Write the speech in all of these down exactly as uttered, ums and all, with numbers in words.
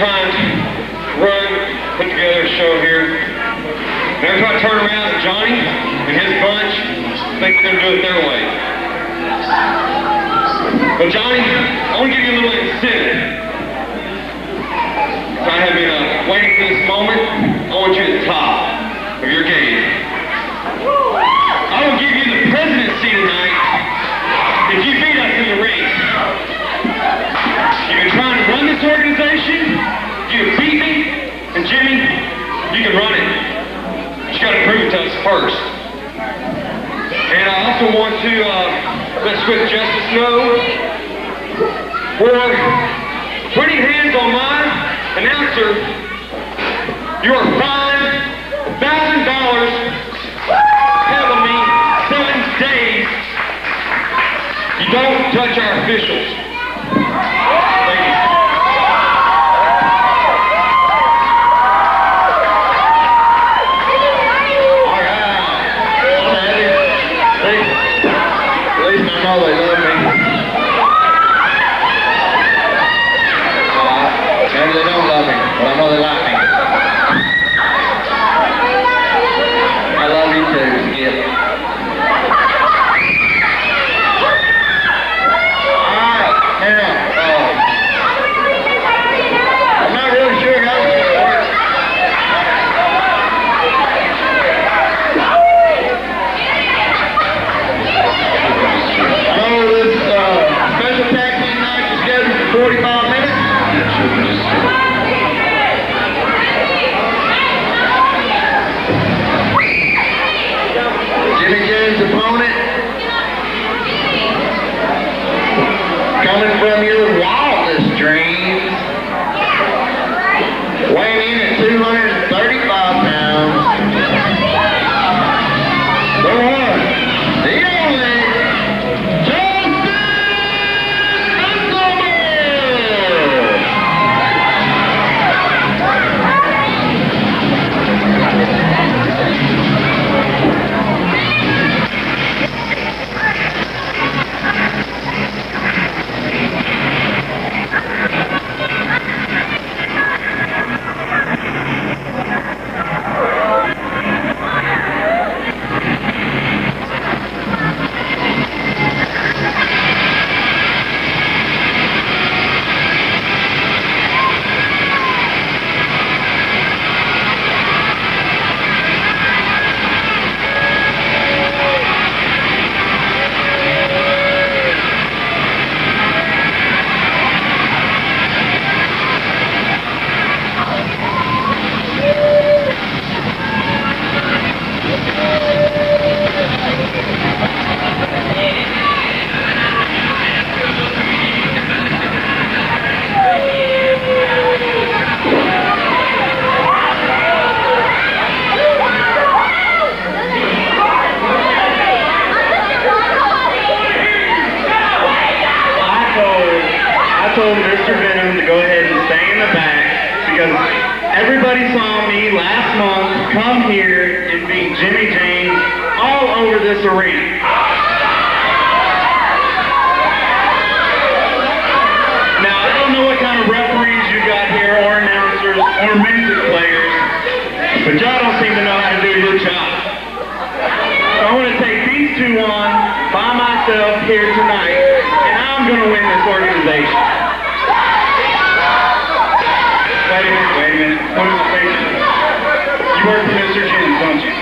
trying to run, put together a show here. And every time I turn around, Johnny and his bunch think they're going to do it their way. But Johnny, I want to give you a little incentive. I have been uh, waiting for this moment. I want you at the top of your game. I will give you the presidency tonight if you beat us in the race. You've been trying to run this organization. You beat me, and Jimmy, you can run it. You got to prove it to us first. And I also want to uh, let Swift Justice know for putting hands on my announcer, you are five thousand dollars having me seven days. You don't touch our officials. Thank you. All right. I'm happy. At least I know they love me. Uh, maybe they don't love me, but I know they like me. I love you too, Skip. Coming from your wildest dreams, weighing in at two hundred thirty-five pounds, the one, the only, Justin Vincible! I told Mister Venom to go ahead and stay in the back because everybody saw me last month come here and beat Jimmy James all over this arena. Now, I don't know what kind of referees you got here, or announcers, or music players, but y'all don't seem to know how to do your job. So I want to take these two on by myself here tonight, and I'm going to win this organization. Wait a minute, wait a minute. Wait a minute. You work for Mister Jim, don't you?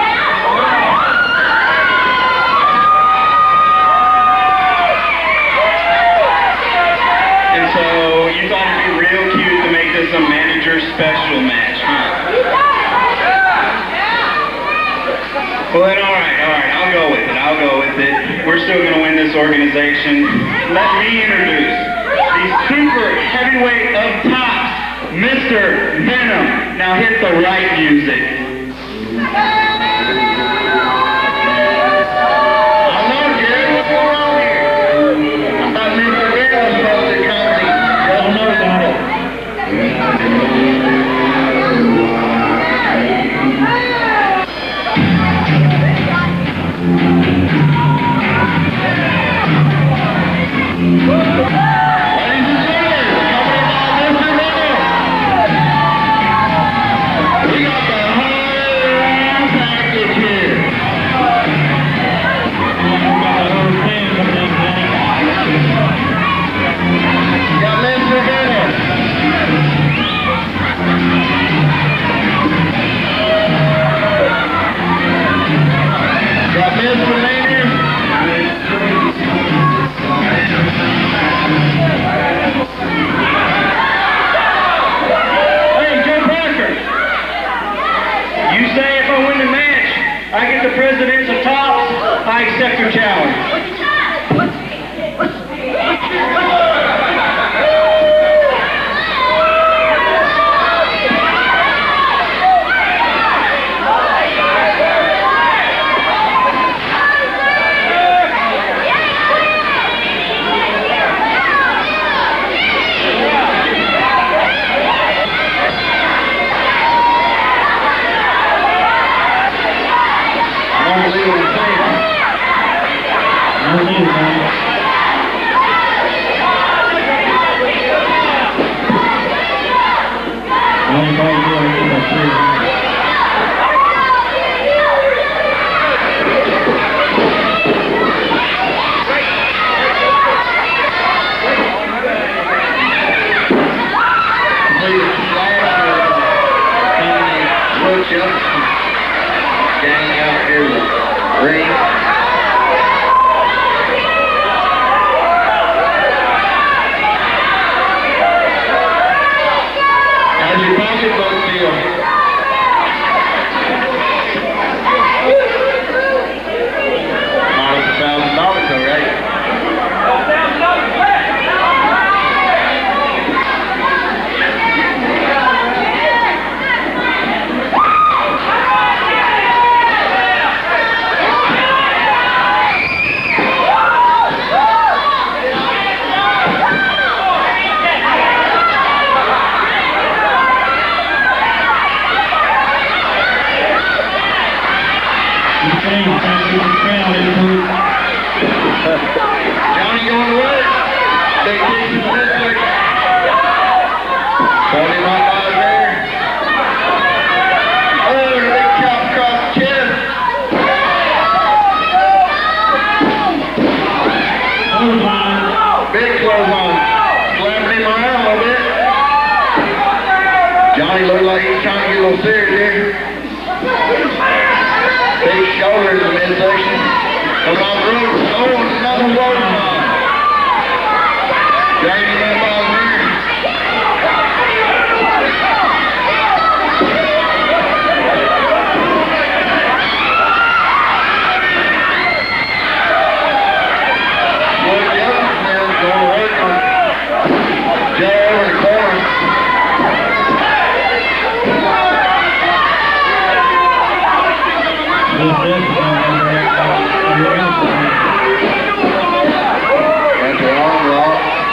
And so you thought it'd be real cute to make this a manager special match, huh? Well then, alright, alright, I'll go with it, I'll go with it. We're still going to win this organization. Let me introduce the super heavyweight of tops, Mister Venom. Now hit the right music. I know, Jerry, what's going on here? I thought Mister Venom was supposed to come to the no, no. Ladies and gentlemen, coming in by Mister Venom, Johnny going to work. Big kick to the district. Tony right by there. Oh, the big chop across the chest. Big close on. Slapping him around a little bit. Johnny looked like he's trying to get a little serious here. Big shoulders in the midsection. Come on, Bruce. Oh, another one. Jamie that ball here. Boy, Jefferson is going to work on Joe over the corner. That's wrong, wrong.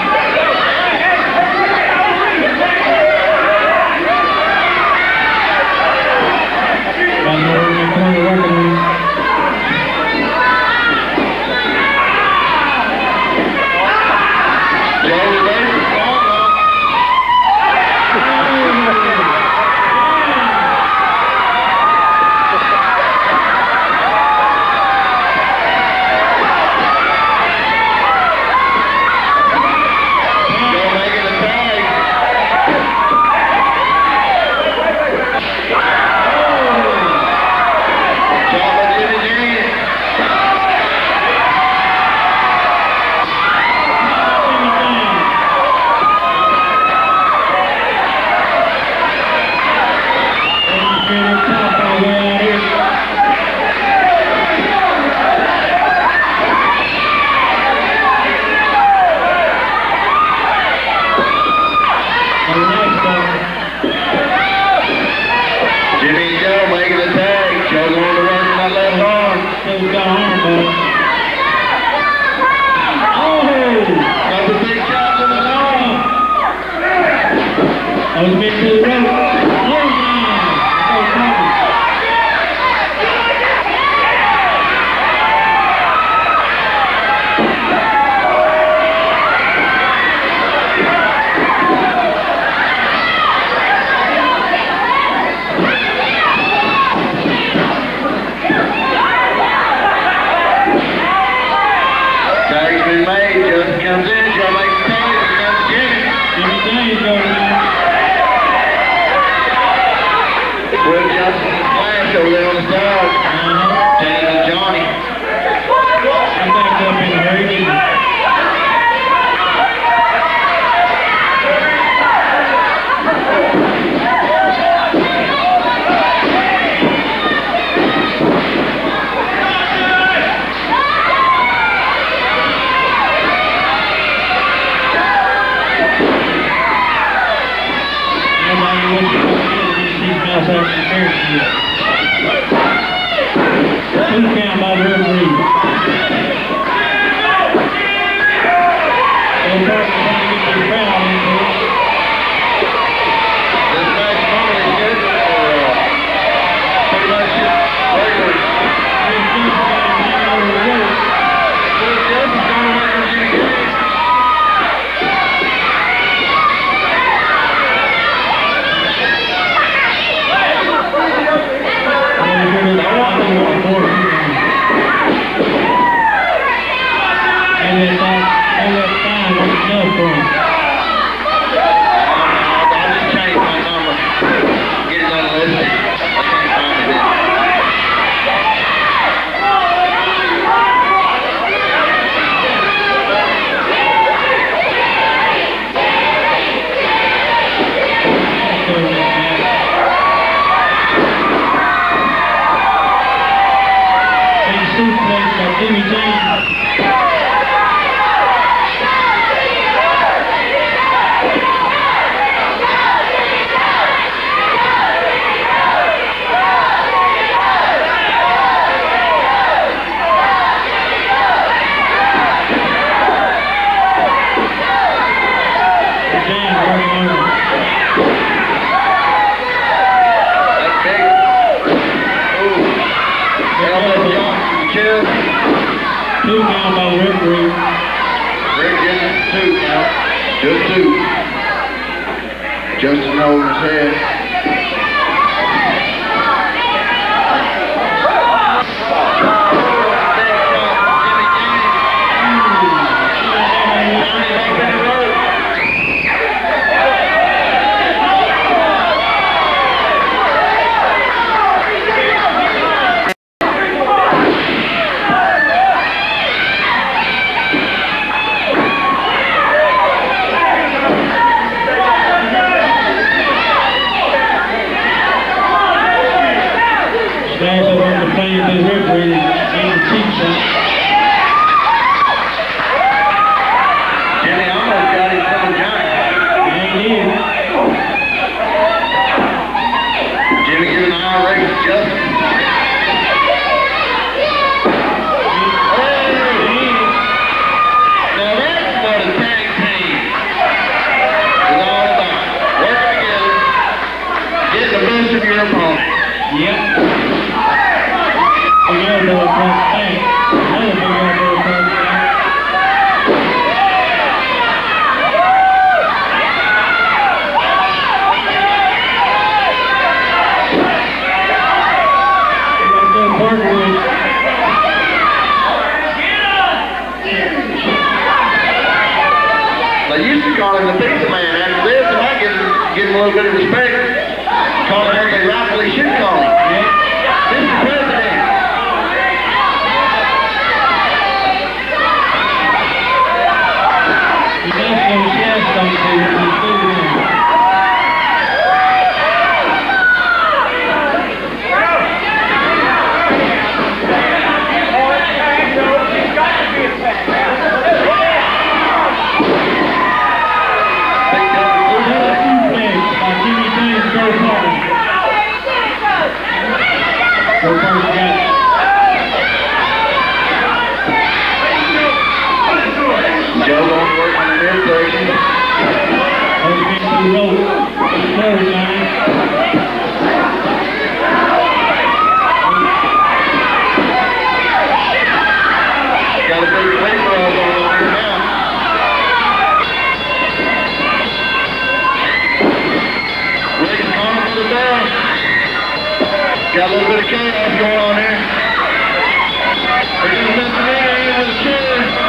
Over there on the side. James and Johnny. I'm back up in the hurry. Nobody wants to get these guys out of the fair. Two count by the referee. They'll start to try to get their foul into it. This next moment is good for uh, pretty much regular. This Justin's going to hang over the rope. This Justin's going to work on Jimmy Green. Justin holding his head. They used to call him the pizza man. After this, I might give him, give him a little bit of respect. Call him everything rightfully should call him. Mister President. You know, so she has something to do. Joe going to work on the midsection. Got a big paper up on here now. Rick's calling for the bell. Got a little bit of chaos going on here. We're going to send the man in with a chair.